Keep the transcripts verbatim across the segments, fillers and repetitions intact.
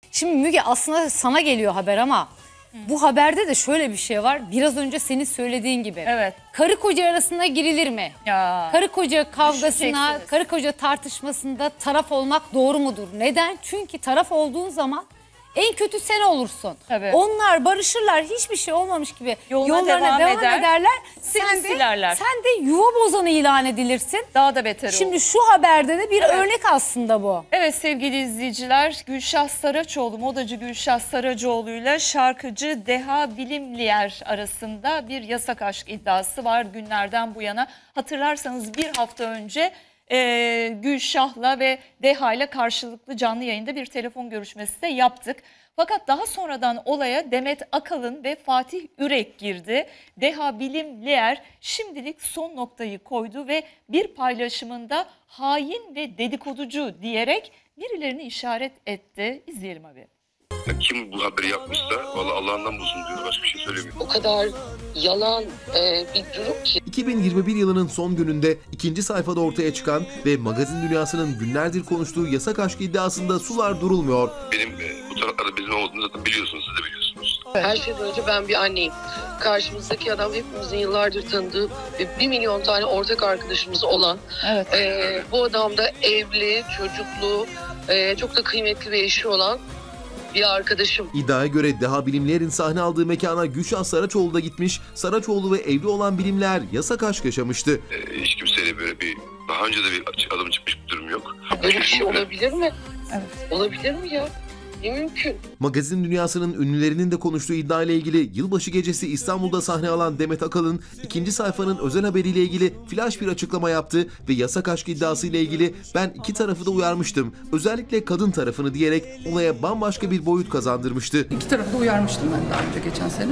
Şimdi Müge aslında sana geliyor haber ama Hı. bu haberde de şöyle bir şey var. Biraz önce senin söylediğin gibi. Evet. Karı koca arasında girilir mi? Ya. Karı koca kavgasına, karı koca tartışmasında taraf olmak doğru mudur? Neden? Çünkü taraf olduğun zaman en kötü sen olursun. Tabii. Onlar barışırlar, hiçbir şey olmamış gibi Yoluna yollarına devam, devam eder, ederler. Sen de, silerler. Sen de yuva bozanı ilan edilirsin. Daha da beter olur. Şimdi şu haberde de bir evet. örnek aslında bu. Evet sevgili izleyiciler, Gülşah Saraçoğlu, modacı Gülşah Saraçoğlu ile şarkıcı Deha Bilimlier arasında bir yasak aşk iddiası var günlerden bu yana. Hatırlarsanız bir hafta önce Ee, Gülşah'la ve Deha'yla karşılıklı canlı yayında bir telefon görüşmesi de yaptık. Fakat daha sonradan olaya Demet Akalın ve Fatih Ürek girdi. Deha Bilimlier şimdilik son noktayı koydu ve bir paylaşımında hain ve dedikoducu diyerek birilerini işaret etti. İzleyelim abi. Kim bu haberi yapmışsa vallahi Allah'ından bulsun diyor. Başka bir şey söylemiyorum. O kadar yalan e, bir durum ki. iki bin yirmi bir yılının son gününde ikinci sayfada ortaya çıkan ve magazin dünyasının günlerdir konuştuğu yasak aşk iddiasında sular durulmuyor. Benim e, bu taraflarda bizim olmadığını zaten biliyorsunuz, siz de biliyorsunuz. Her şeyden önce ben bir anneyim. Karşımızdaki adam hepimizin yıllardır tanıdığı ve bir milyon tane ortak arkadaşımız olan. Evet. E, bu adam da evli, çocuklu, e, çok da kıymetli bir eşi olan bir arkadaşım. İddiaya göre Deha Bilimlier'in sahne aldığı mekana Gülşah Saraçoğlu da gitmiş. Saraçoğlu ve evli olan Bilimlier yasak aşk yaşamıştı. Ee, hiç kimseyle böyle bir daha önce de bir adım çıkmış bir durum yok. Böyle bir şey olabilir mi? Evet. Olabilir mi ya? Ne mümkün? Magazin dünyasının ünlülerinin de konuştuğu iddia ile ilgili yılbaşı gecesi İstanbul'da sahne alan Demet Akalın ikinci sayfanın özel haberiyle ilgili flash bir açıklama yaptı ve yasak aşk iddiası ile ilgili ben iki tarafı da uyarmıştım. Özellikle kadın tarafını diyerek olaya bambaşka bir boyut kazandırmıştı. İki tarafı da uyarmıştım ben daha önce geçen sene.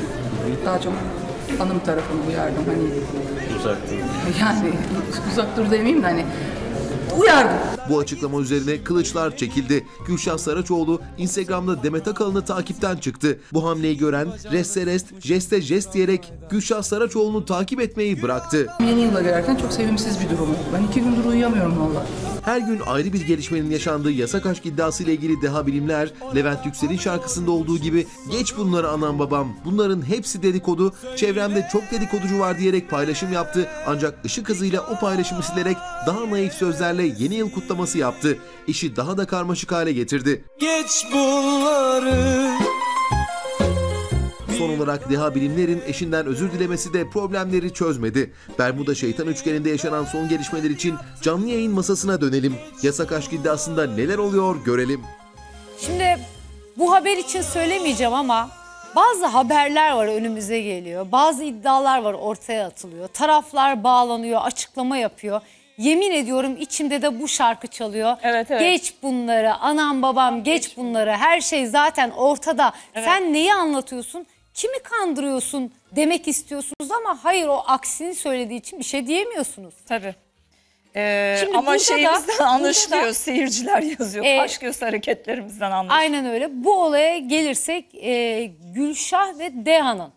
Daha çok hanım tarafını uyardım hani. Uzak dur. Yani uzak dur demeyeyim de hani uyardım. Bu açıklama üzerine kılıçlar çekildi. Gülşah Saraçoğlu Instagram'da Demet Akalın'ı takipten çıktı. Bu hamleyi gören reste rest, jeste jest diyerek Gülşah Saraçoğlu'nu takip etmeyi bıraktı. Yeni yıla girerken çok sevimsiz bir durum. Ben iki gündür uyuyamıyorum valla. Her gün ayrı bir gelişmenin yaşandığı yasak aşk iddiası ile ilgili Deha Bilimlier, Levent Yüksel'in şarkısında olduğu gibi "Geç bunları anam babam, bunların hepsi dedikodu, çevremde çok dedikoducu var" diyerek paylaşım yaptı. Ancak ışık hızıyla o paylaşımı silerek daha naif sözlerle yeni yıl kutlaması yaptı. İşi daha da karmaşık hale getirdi. Geç bunları. Son olarak Deha Bilimlier'in eşinden özür dilemesi de problemleri çözmedi. Bermuda Şeytan Üçgeni'nde yaşanan son gelişmeler için canlı yayın masasına dönelim. Yasak aşk iddiasında neler oluyor görelim. Şimdi bu haber için söylemeyeceğim ama bazı haberler var önümüze geliyor. Bazı iddialar var ortaya atılıyor. Taraflar bağlanıyor, açıklama yapıyor. Yemin ediyorum içimde de bu şarkı çalıyor. Evet, evet. Geç bunları, anam babam geç, geç bunları. Her şey zaten ortada. Evet. Sen neyi anlatıyorsun? Kimi kandırıyorsun demek istiyorsunuz ama hayır, o aksini söylediği için bir şey diyemiyorsunuz. Tabii. Ee, Şimdi ama şeyimizden da, anlaşılıyor, da, seyirciler yazıyor. E, Kaş göz hareketlerimizden anlaşılıyor. Aynen öyle. Bu olaya gelirsek e, Gülşah ve Deha'nın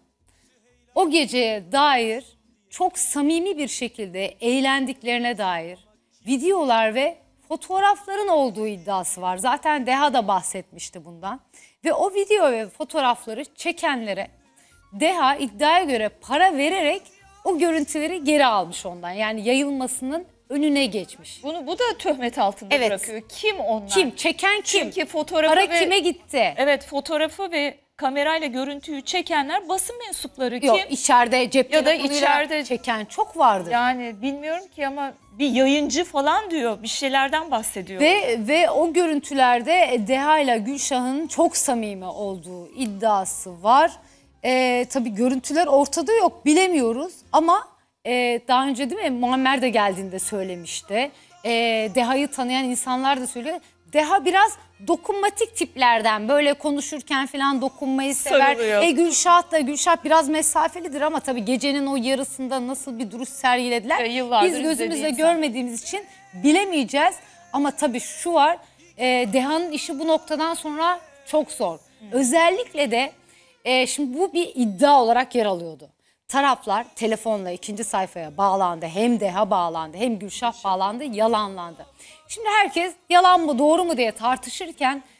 o geceye dair çok samimi bir şekilde eğlendiklerine dair videolar ve fotoğrafların olduğu iddiası var. Zaten Deha da bahsetmişti bundan. Ve o video ve fotoğrafları çekenlere Deha iddiaya göre para vererek o görüntüleri geri almış ondan. Yani yayılmasının önüne geçmiş. Bunu bu da töhmet altında evet. bırakıyor. Kim onlar? Kim? Çeken kim? Kim ki fotoğrafı para ve, kime gitti? Evet, fotoğrafı ve kamerayla görüntüyü çekenler basın mensupları. Yok, kim? içeride cep ya da telefonuyla içeride çeken çok vardır. Yani bilmiyorum ki ama bir yayıncı falan diyor, bir şeylerden bahsediyor. Ve ve o görüntülerde Deha ile Gülşah'ın çok samimi olduğu iddiası var. Ee, tabii görüntüler ortada yok, bilemiyoruz ama e, daha önce değil mi Muammer de geldiğinde söylemişti. E, Deha'yı tanıyan insanlar da söylüyor. Deha biraz dokunmatik tiplerden, böyle konuşurken falan dokunmayı sever. Sarılıyor. E Gülşah da Gülşah biraz mesafelidir ama tabii gecenin o yarısında nasıl bir duruş sergilediler. E, Biz gözümüzle görmediğimiz için bilemeyeceğiz. Ama tabii şu var, e, Deha'nın işi bu noktadan sonra çok zor. Hmm. Özellikle de e, şimdi bu bir iddia olarak yer alıyordu. Taraflar telefonla ikinci sayfaya bağlandı. Hem Deha bağlandı, hem Gülşah bağlandı, yalanlandı. Şimdi herkes yalan mı doğru mu diye tartışırken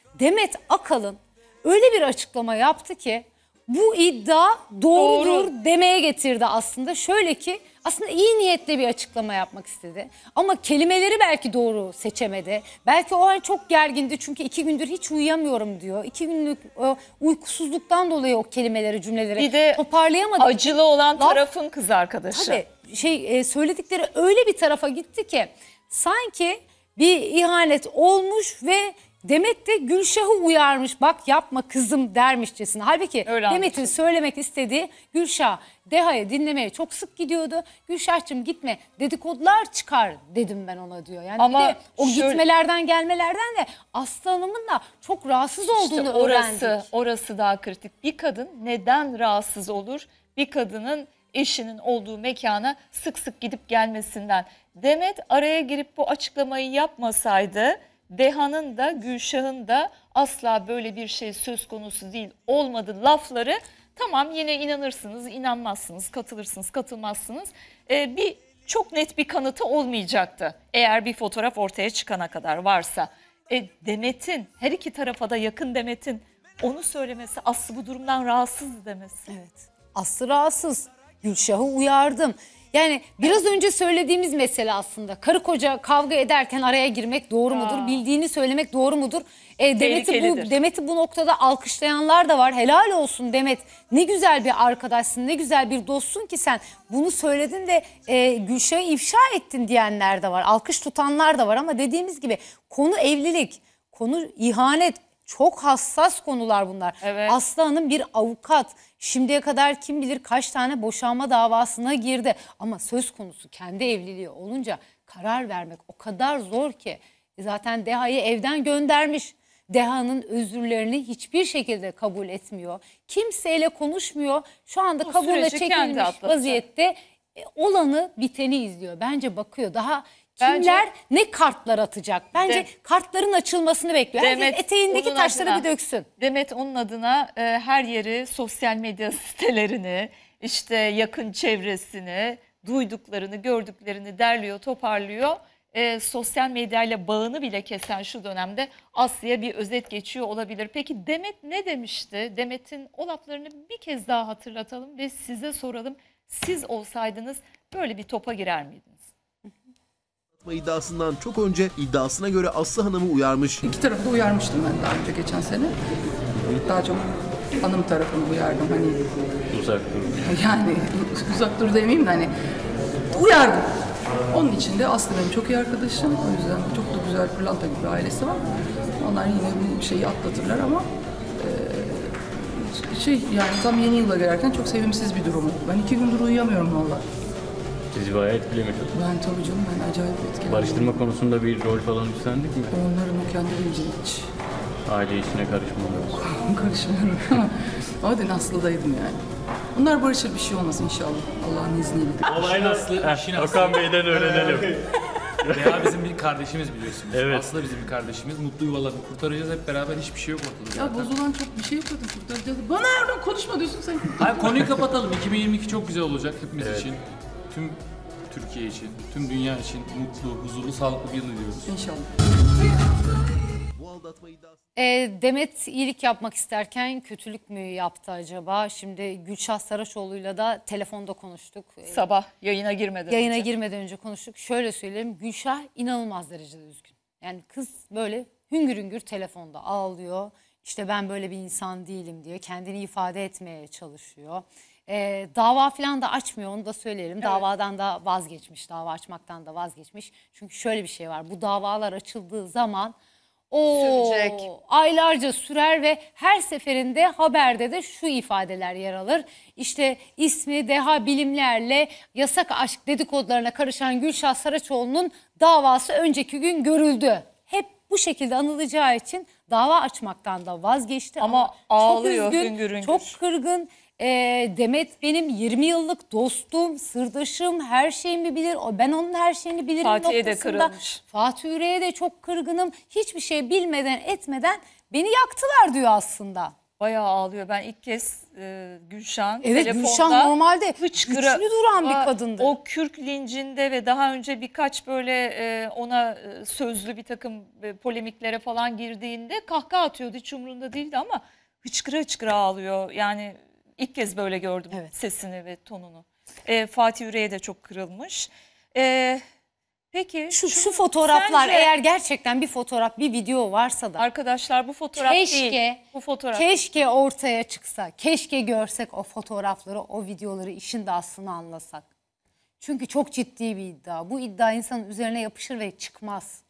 Demet Akalın öyle bir açıklama yaptı ki bu iddia doğrudur Doğru. demeye getirdi aslında. Şöyle ki aslında iyi niyetli bir açıklama yapmak istedi. Ama kelimeleri belki doğru seçemedi. Belki o an çok gergindi çünkü iki gündür hiç uyuyamıyorum diyor. İki günlük e, uykusuzluktan dolayı o kelimeleri, cümleleri Bir de toparlayamadı. acılı olan Laf- tarafın kız arkadaşı. Tabii şey e, söyledikleri öyle bir tarafa gitti ki sanki bir ihanet olmuş ve Demet de Gülşah'ı uyarmış. Bak yapma kızım dermişçesine. Halbuki Öyle Demet'in anlaşıldı. söylemek istediği Gülşah Deha'ya dinlemeye çok sık gidiyordu. Gülşah'cığım gitme dedikodular çıkar dedim ben ona diyor. Yani Ama bir de o şöyle- gitmelerden gelmelerden de Aslı Hanım'ın da çok rahatsız olduğunu İşte orası, öğrendik. orası daha kritik. Bir kadın neden rahatsız olur? Bir kadının eşinin olduğu mekana sık sık gidip gelmesinden. Demet araya girip bu açıklamayı yapmasaydı Deha'nın da Gülşah'ın da asla böyle bir şey söz konusu değil olmadı lafları, tamam yine inanırsınız, inanmazsınız, katılırsınız, katılmazsınız. Ee, bir çok net bir kanıtı olmayacaktı eğer bir fotoğraf ortaya çıkana kadar varsa. E, Demet'in, her iki tarafa da yakın Demet'in onu söylemesi, Aslı bu durumdan rahatsızdı demesi. Evet. Aslı rahatsız. Gülşah'ı uyardım. Yani biraz önce söylediğimiz mesele aslında. Karı koca kavga ederken araya girmek doğru Ya. mudur? Bildiğini söylemek doğru mudur? E, Demet'i bu, Tehlikelidir. Demet'i bu noktada alkışlayanlar da var. Helal olsun Demet. Ne güzel bir arkadaşsın, ne güzel bir dostsun ki sen bunu söyledin de e, Gülşah'ı ifşa ettin diyenler de var. Alkış tutanlar da var ama dediğimiz gibi konu evlilik, konu ihanet. Çok hassas konular bunlar. Evet. Aslı Hanım bir avukat. Şimdiye kadar kim bilir kaç tane boşanma davasına girdi. Ama söz konusu kendi evliliği olunca karar vermek o kadar zor ki. Zaten Deha'yı evden göndermiş. Deha'nın özürlerini hiçbir şekilde kabul etmiyor. Kimseyle konuşmuyor. Şu anda Bu kabuğuna süreci kendi çekilmiş atlatacak. vaziyette e, olanı biteni izliyor. Bence bakıyor. Daha Bence- kimler ne kartlar atacak? Bence De- kartların açılmasını bekliyor. Herkes Demet, eteğindeki onun taşları adına- bir döksün. Demet onun adına e, her yeri, sosyal medya sitelerini, işte yakın çevresini, duyduklarını, gördüklerini derliyor, toparlıyor. E, sosyal medyayla bağını bile kesen şu dönemde Aslı'ya bir özet geçiyor olabilir. Peki Demet ne demişti? Demet'in o laflarını bir kez daha hatırlatalım ve size soralım. Siz olsaydınız böyle bir topa girer miydiniz? iddiasından çok önce iddiasına göre Aslı Hanım'ı uyarmış. İki tarafı da uyarmıştım ben daha önce geçen sene. Daha çok hanım tarafını uyardım. Hani Uzak dur. yani uzak dur demeyeyim de hani uyardım. Onun için de Aslı benim çok iyi arkadaşım. O yüzden çok da güzel pırlanta gibi bir ailesi var. Onlar yine bu şeyi atlatırlar ama e, şey yani tam yeni yıla girerken çok sevimsiz bir durum. Ben iki gündür uyuyamıyorum vallahi. Sizi bayağı etkilemişsiniz. Ben tabii canım ben acayip etkilendim. Barıştırma konusunda bir rol falan üstlendik mi? Onların o kendi bileceği hiç Aile işine karışmamız. karışmıyorum ama o da Aslı'daydım yani. Bunlar barışır, bir şey olmaz inşallah Allah'ın izniyle. Olay nasıl? İşin aslı. Okan Bey'den öğrenelim. Deha bizim bir kardeşimiz biliyorsunuz. Evet. Aslı bizim bir kardeşimiz. Mutlu yuvalarını kurtaracağız hep beraber, hiçbir şey yok ortada Ya zaten. bozulan çok bir şey yapıyordum kurtaracağız. Bana Erdoğan konuşma diyorsun sen. Hayır, konuyu kapatalım. iki bin yirmi iki çok güzel olacak hepimiz Evet. için. Tüm Türkiye için, tüm dünya için mutlu, huzurlu, sağlıklı bir yıl diliyoruz. İnşallah. Bu aldatma iddiası E, Demet iyilik yapmak isterken kötülük mü yaptı acaba? Şimdi Gülşah Saraçoğlu'yla da telefonda konuştuk. E, Sabah yayına girmeden Yayına önce. girmeden önce konuştuk. Şöyle söyleyeyim, Gülşah inanılmaz derecede üzgün. Yani kız böyle hüngür hüngür telefonda ağlıyor. İşte ben böyle bir insan değilim diye kendini ifade etmeye çalışıyor. Ee, dava falan da açmıyor, onu da söyleyelim. Davadan da vazgeçmiş, dava açmaktan da vazgeçmiş. Çünkü şöyle bir şey var, bu davalar açıldığı zaman o Sürecek. aylarca sürer ve her seferinde haberde de şu ifadeler yer alır. İşte ismi Deha Bilimler'le yasak aşk dedikodularına karışan Gülşah Saraçoğlu'nun davası önceki gün görüldü. Hep bu şekilde anılacağı için dava açmaktan da vazgeçti. Ama ağlıyor, çok üzgün, hüngür hüngür. çok kırgın. Ee, Demet benim yirmi yıllık dostum, sırdaşım, her şeyimi bilir. O ben onun her şeyini bilirim Fatih'e de noktasında. kırılmış. Fatih Yüreğe de çok kırgınım. Hiçbir şey bilmeden etmeden beni yaktılar diyor aslında. Bayağı ağlıyor. Ben ilk kez e, Gülşah'ın Evet, telefonda Gülşah normalde hıçkıra- güçlü duran Aa, bir kadındı. O Kürk lincinde ve daha önce birkaç böyle e, ona e, sözlü bir takım e, polemiklere falan girdiğinde kahkaha atıyordu. Hiç umurunda değildi ama hıçkıra hıçkıra ağlıyor. Yani ilk kez böyle gördüm Evet. sesini ve tonunu. E, Fatih Yüreğe de çok kırılmış. E, peki Şu, şu- şu fotoğraflar sence- eğer gerçekten bir fotoğraf, bir video varsa da Arkadaşlar bu fotoğraf keşke, değil. Bu fotoğraf. keşke ortaya çıksa, keşke görsek o fotoğrafları, o videoları, işin de aslını anlasak. Çünkü çok ciddi bir iddia. Bu iddia insanın üzerine yapışır ve çıkmaz.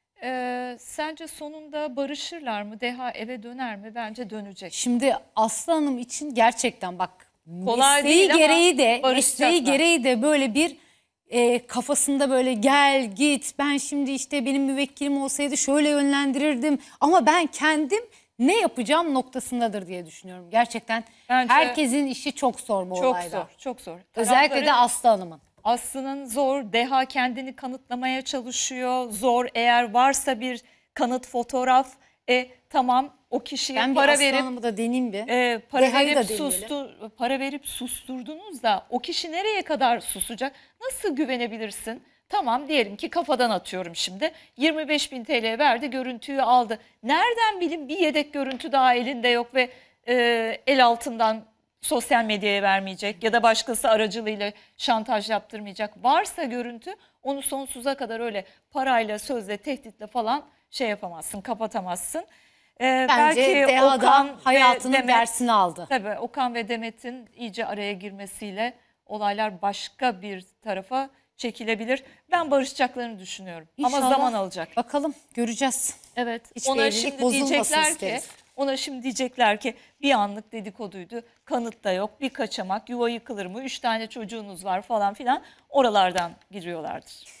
Ee, sence sonunda barışırlar mı? Deha eve döner mi? Bence dönecek. Şimdi Aslı Hanım için gerçekten bak Kolay mesleği değil ama gereği de barışacaklar. mesleği gereği de böyle bir e, kafasında böyle gel git, ben şimdi işte benim müvekkilim olsaydı şöyle yönlendirirdim ama ben kendim ne yapacağım noktasındadır diye düşünüyorum. Gerçekten Bence herkesin işi çok zor bu Çok olayda. zor, çok zor. Özellikle de Tarafları- Aslı Hanım'ın. Aslı'nın zor. Deha kendini kanıtlamaya çalışıyor. Zor, eğer varsa bir kanıt, fotoğraf. E tamam, o kişiye Ben bir para Aslı verip Hanım'ı da deneyeyim bir. e, para Deha'yı da verip deneyelim. sustur, para verip susturdunuz da o kişi nereye kadar susacak? Nasıl güvenebilirsin? Tamam, diyelim ki kafadan atıyorum şimdi. yirmi beş bin T L verdi, görüntüyü aldı. Nereden bileyim bir yedek görüntü daha elinde yok ve e, el altından sosyal medyaya vermeyecek ya da başkası aracılığıyla şantaj yaptırmayacak. Varsa görüntü, onu sonsuza kadar öyle parayla, sözle, tehditle falan şey yapamazsın, kapatamazsın. Ee, Bence belki Deha Okan da ve hayatının Demet- dersini aldı. Tabii Okan ve Demet'in iyice araya girmesiyle olaylar başka bir tarafa çekilebilir. Ben barışacaklarını düşünüyorum. Ama İnşallah. zaman alacak. Bakalım, göreceğiz. Evet. Hiçbir Ona evlilik şimdi bozulmasın diyecekler ki isteriz. ona şimdi diyecekler ki bir anlık dedikoduydu. Kanıt da yok. Bir kaçamak, yuva yıkılır mı? Üç tane çocuğunuz var falan filan. Oralardan giriyorlardır.